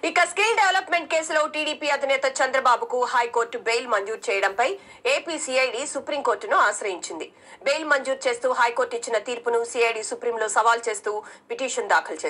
ఇక skill development కేసులో TDP అధినేత చంద్రబాబుకు హైకోర్టు బెయిల్ మంజూరు చేయడంపై ఏపీ సిఐడి సుప్రీంకోర్టును ఆశ్రయించింది. బెయిల్ మంజూరు చేస్తూ హైకోర్టు ఇచ్చిన తీర్పును సిఐడి సుప్రీంలో సవాల్ చేస్తూ పిటిషన్ దాఖలు చేసింది.